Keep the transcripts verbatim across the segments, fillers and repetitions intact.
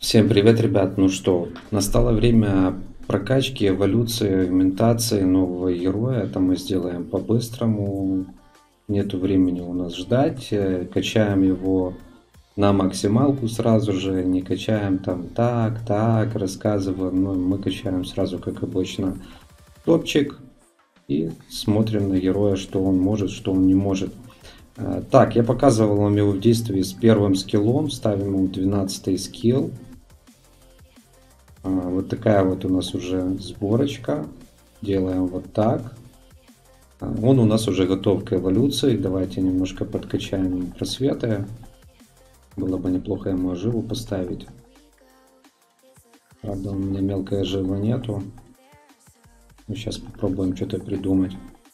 Всем привет, ребят! Ну что, настало время прокачки, эволюции, агментации нового героя. Это мы сделаем по-быстрому. Нету времени у нас ждать. Э, Качаем его на максималку сразу же. Не качаем там так, так, рассказываем. Но мы качаем сразу, как обычно, топчик. И смотрим на героя, что он может, что он не может. Э, Так, я показывал вам его в действии с первым скиллом. Ставим ему двенадцатый скилл. А, Вот такая вот у нас уже сборочка. Делаем вот так. А, Он у нас уже готов к эволюции. Давайте немножко подкачаем ему просветы. Было бы неплохо ему оживу поставить. Правда, у меня мелкой оживы нету. Ну, сейчас попробуем что-то придумать.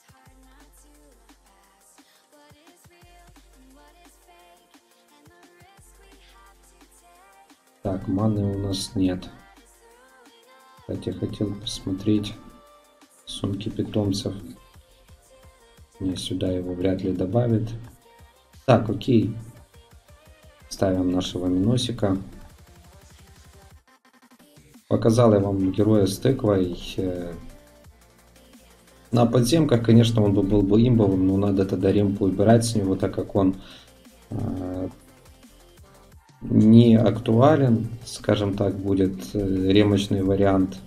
Так, маны у нас нет. Кстати, хотел посмотреть сумки питомцев. Не, сюда его вряд ли добавит. Так, окей. Ставим нашего миносика. Показал я вам героя с тыквой. Э, На подземках, конечно, он бы был бы имбовым, но надо тогда ремку убирать с него, так как он э, не актуален, скажем так, будет э, ремочный вариант.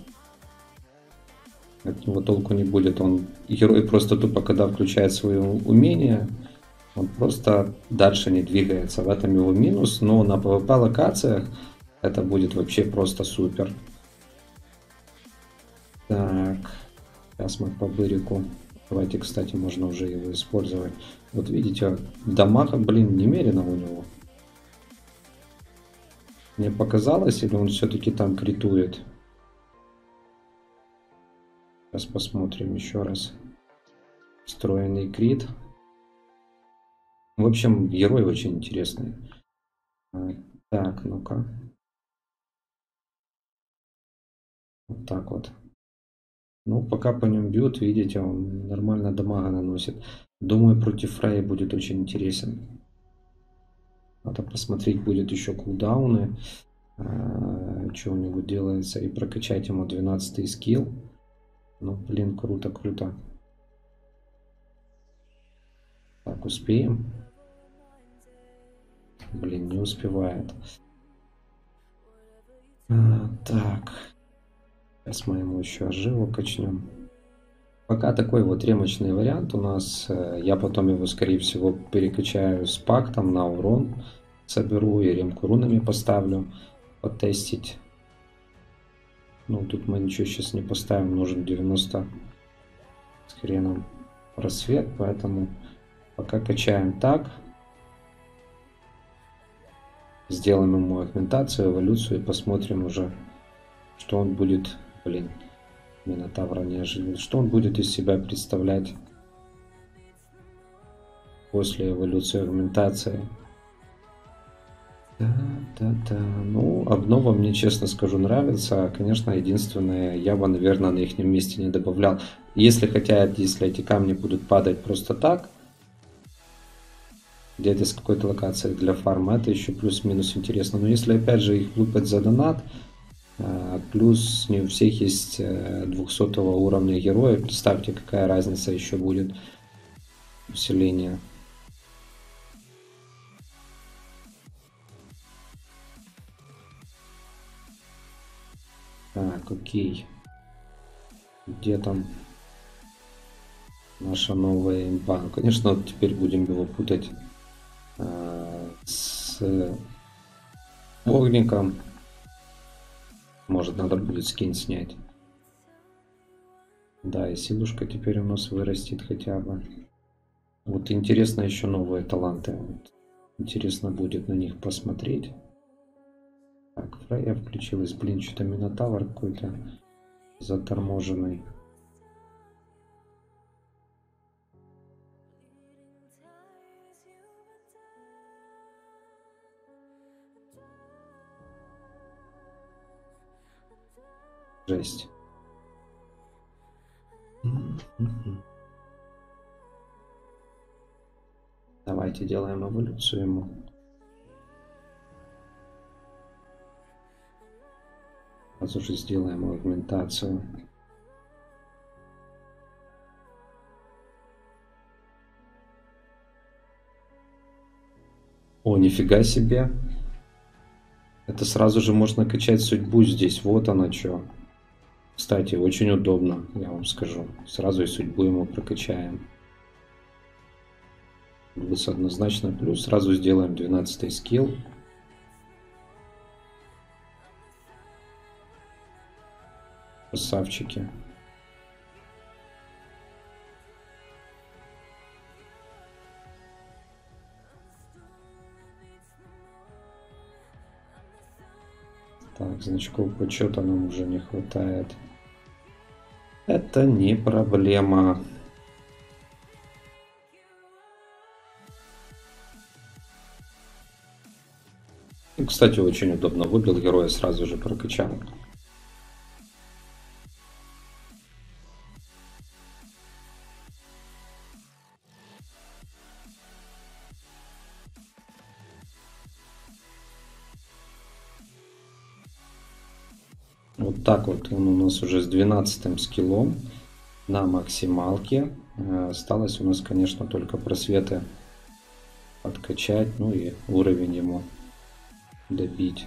От него толку не будет. Он герой просто тупо, когда включает свои умения, он просто дальше не двигается. В этом его минус, но на пэ вэ пэ локациях это будет вообще просто супер. Так, сейчас мы по бырику. Давайте, кстати, можно уже его использовать. Вот видите, дамага, блин, немерено у него. Мне показалось, или он все-таки там критует? Сейчас посмотрим еще раз. Встроенный крит. В общем, герой очень интересный. А, Так, ну-ка. Вот так вот. Ну, пока по нем бьют, видите, он нормально дамага наносит. Думаю, против Фрея будет очень интересен. Надо посмотреть будет еще кулдауны. Что у него делается. И прокачать ему двенадцатый скилл. Ну, блин, круто, круто. Так, успеем? Блин, не успевает. А, так. Сейчас мы ему еще оживу качнем. Пока такой вот ремочный вариант у нас. Я потом его, скорее всего, перекачаю с пактом на урон. Соберу и ремку рунами поставлю. Потестить. Ну, тут мы ничего сейчас не поставим. Нужен девяносто с хреном просвет. Поэтому пока качаем так. Сделаем ему агментацию, эволюцию и посмотрим уже, что он будет... Блин, Минотавра не оживил. Что он будет из себя представлять после эволюции, агментации. Да-да-да. Ну, обнова мне, честно скажу, нравится. Конечно, единственное, я бы, наверное, на их месте не добавлял. Если хотят, если эти камни будут падать просто так, где-то с какой-то локации для фарма, это еще плюс-минус интересно. Но если, опять же, их лупать за донат, плюс не у всех есть двухсотого уровня героя, представьте, какая разница еще будет усиление. Так, окей. Где там наша новая имба? Ну, конечно, вот теперь будем его путать э, с огником. Может, надо будет скин снять. Да, и силушка теперь у нас вырастет хотя бы. Вот интересно еще новые таланты. Вот. Интересно будет на них посмотреть. Так, Фрея включилась. Блин, что-то Минотавр какой-то заторможенный. Жесть. Давайте делаем эволюцию ему. Сразу же сделаем аугментацию. О, нифига себе. Это сразу же можно качать судьбу здесь. Вот она что. Кстати, очень удобно, я вам скажу. Сразу и судьбу ему прокачаем. Плюс однозначно плюс. Сразу сделаем двенадцатый скилл. Красавчики. Так, значков почета нам уже не хватает. Это не проблема. И, кстати, очень удобно. Выбил героя, сразу же прокачал. Вот так вот он у нас уже с двенадцатым скиллом на максималке. Осталось у нас, конечно, только просветы подкачать, ну и уровень ему добить.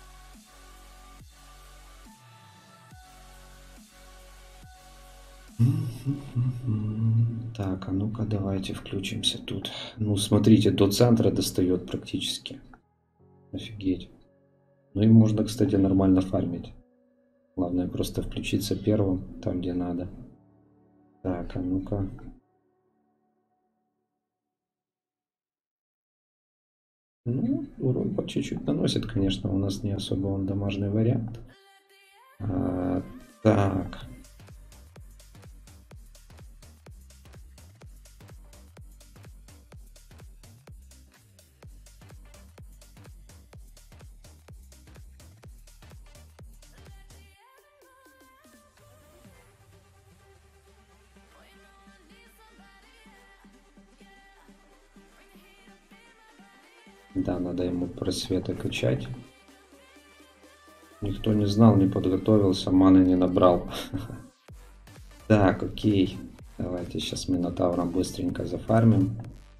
Так, а ну-ка давайте включимся тут. Ну, смотрите, до центра достает практически. Офигеть. Ну и можно, кстати, нормально фармить. Главное просто включиться первым, там где надо. Так, а ну-ка. Ну, урон по чуть-чуть наносит, конечно, у нас не особо он дамажный вариант. А, так. Да, надо ему просветы качать. Никто не знал, не подготовился, маны не набрал. Так, окей. Давайте сейчас Минотавром быстренько зафармим.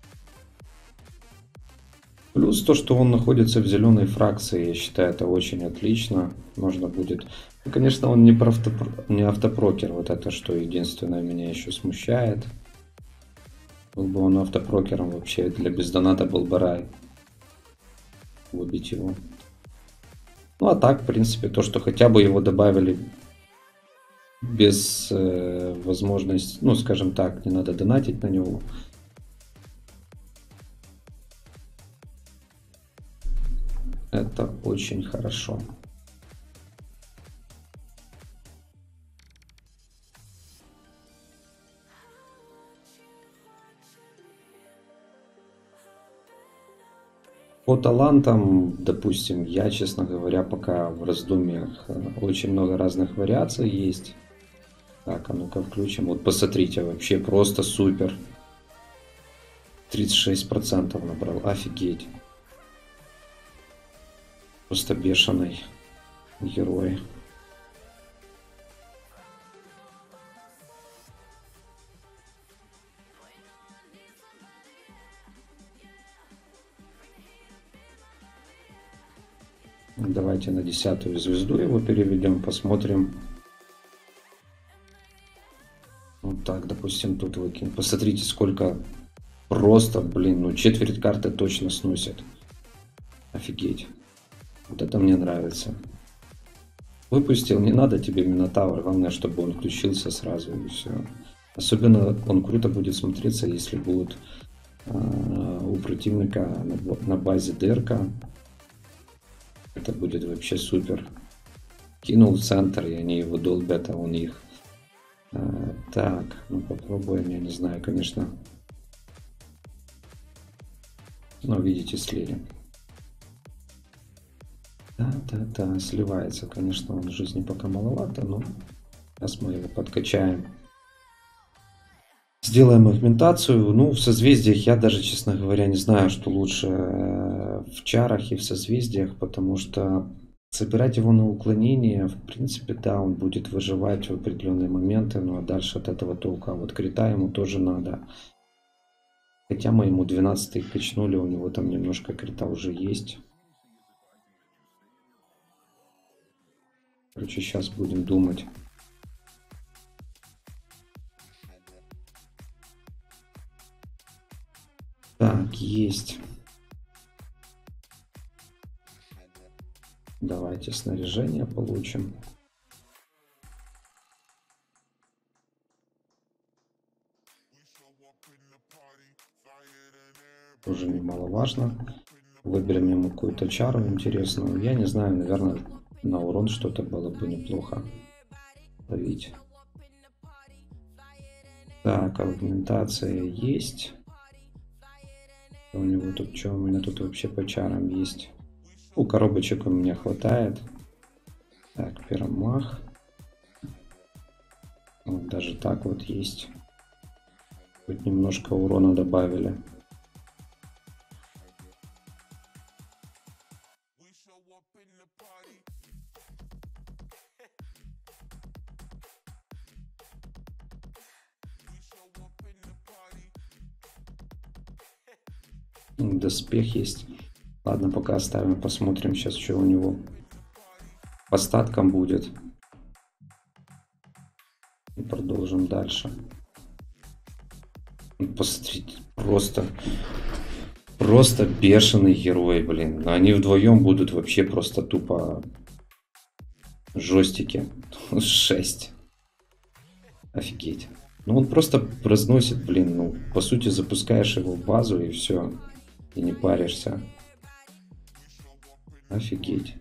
Плюс то, что он находится в зеленой фракции, я считаю, это очень отлично. Можно будет... Ну, конечно, он не, автопро... не автопрокер, вот это что единственное меня еще смущает. Был бы он автопрокером, вообще для бездоната был бы рай. Убить его. Ну а так, в принципе, то, что хотя бы его добавили без э, возможности, ну, скажем так, не надо донатить на него. Это очень хорошо. По талантам, допустим, я, честно говоря, пока в раздумьях. Очень много разных вариаций есть. Так, а ну-ка включим. Вот посмотрите, вообще просто супер. тридцать шесть процентов набрал. Офигеть. Просто бешеный герой. Давайте на десятую звезду его переведем, посмотрим. Вот так, допустим, тут выкинем. Посмотрите, сколько просто, блин, ну четверть карты точно сносит. Офигеть. Вот это мне нравится. Выпустил, не надо тебе Минотавр, главное, чтобы он включился сразу и все. Особенно он круто будет смотреться, если будут э, у противника на, на базе дырка. Это будет вообще супер. Кинул в центр, и они его долбят, а он их. А, так, ну попробуем, я не знаю, конечно. Но видите, слили. Да-да-да, сливается, конечно, он жизни пока маловато, но сейчас мы его подкачаем. Сделаем агментацию. Ну, в созвездиях я даже, честно говоря, не знаю, что лучше в чарах и в созвездиях, потому что Собирать его на уклонение, в принципе, да, он будет выживать в определенные моменты, ну а дальше от этого толка. А вот крита ему тоже надо. Хотя мы ему двенадцатый качнули, у него там немножко крита уже есть. Короче, сейчас будем думать. Так, есть. Давайте снаряжение получим. Тоже немаловажно. Выберем ему какую-то чару интересную. Я не знаю, наверное, на урон что-то было бы неплохо ловить. Так, аргументация есть. У него тут что? У меня тут вообще по чарам есть. У коробочек у меня хватает. Так, пиромах. Вот даже так вот есть. Хоть немножко урона добавили. Доспех есть. Ладно, пока оставим, посмотрим сейчас, что у него по статкам будет. И продолжим дальше. Посмотрите, просто, просто бешеный герой, блин. Они вдвоем будут вообще просто тупо жестики. шесть. Офигеть. Ну он просто разносит, блин, ну по сути запускаешь его в базу и все. И не паришься. Офигеть.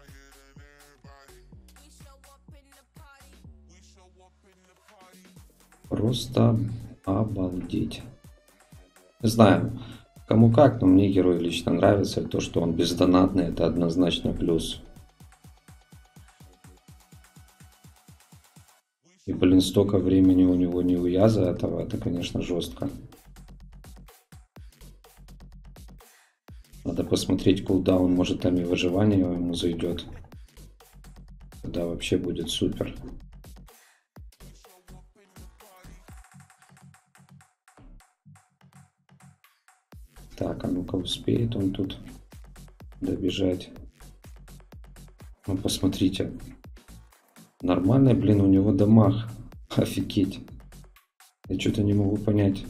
Просто обалдеть. Не знаю, кому как, но мне герой лично нравится. То, что он бездонатный, это однозначно плюс. И, блин, столько времени у него не уяза этого, это, конечно, жестко. Надо посмотреть кулдаун, может там и выживание ему зайдет. Тогда вообще будет супер. Так, а ну-ка успеет он тут добежать. Ну посмотрите. Нормальный, блин, у него дамаг. Офигеть. Я что-то не могу понять.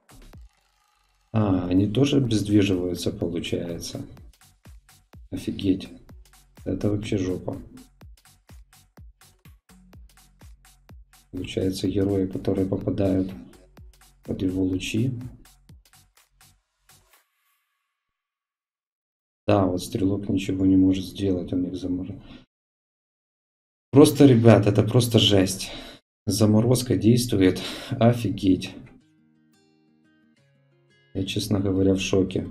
А, они тоже обездвиживаются, получается. Офигеть. Это вообще жопа. Получается, герои, которые попадают под его лучи. Да, вот стрелок ничего не может сделать, он их заморозил. Просто, ребят, это просто жесть. Заморозка действует. Офигеть. Я, честно говоря, в шоке.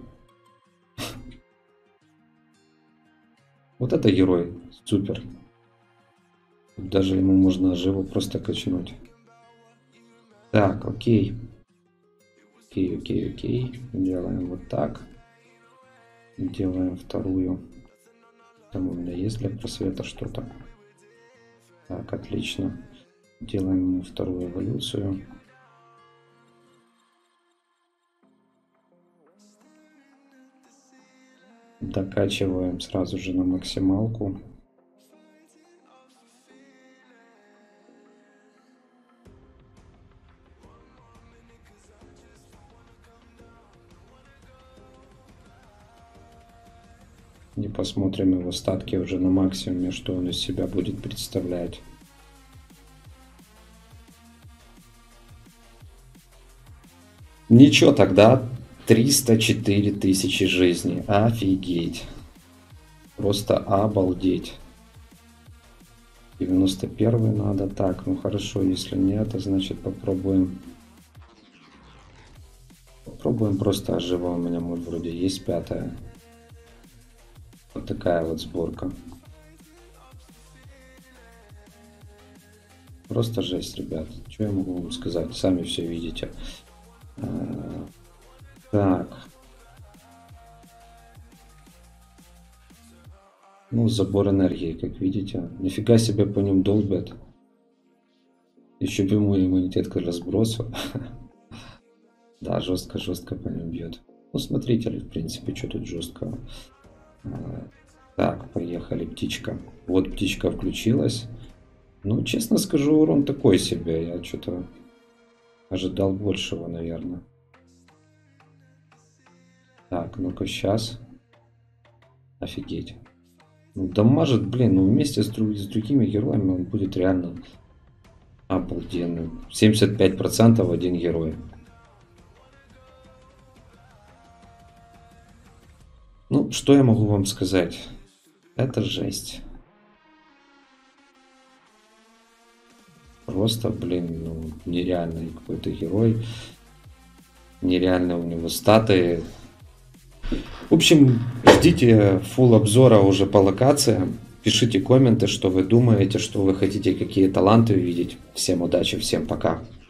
Вот это герой. Супер. Даже ему можно живо просто качнуть. Так, окей. Окей, окей, окей. Делаем вот так. Делаем вторую. Там у меня есть для просвета что-то. Так, отлично. Делаем ему вторую эволюцию. Докачиваем сразу же на максималку. И посмотрим его статки уже на максимуме, что он из себя будет представлять. Ничего тогда. триста четыре тысячи жизней. Офигеть. Просто обалдеть. девяносто первый надо. Так, ну хорошо, если нет, то значит попробуем. Попробуем просто ожива. У меня мод вроде есть пятая. Вот такая вот сборка. Просто жесть, ребят. Что я могу вам сказать? Сами все видите. Так. Ну, Ну, забор энергии, как видите. Нифига себе по ним долбят. Еще бы ему иммунитет к разбросу. Да, жестко-жестко по ним бьет. Ну, смотрите, в принципе, что тут жестко. Так, поехали, птичка. Вот птичка включилась. Ну, честно скажу, урон такой себе. Я что-то ожидал большего, наверное. Так, ну-ка, сейчас. Офигеть. Ну, дамажит, блин, ну вместе с, друг, с другими героями он будет реально обалденным. семьдесят пять процентов один герой. Ну, что я могу вам сказать? Это жесть. Просто, блин, ну, нереальный какой-то герой. Нереально у него статы. В общем, ждите фулл обзора уже по локациям. Пишите комменты, что вы думаете, что вы хотите, какие таланты увидеть. Всем удачи, всем пока.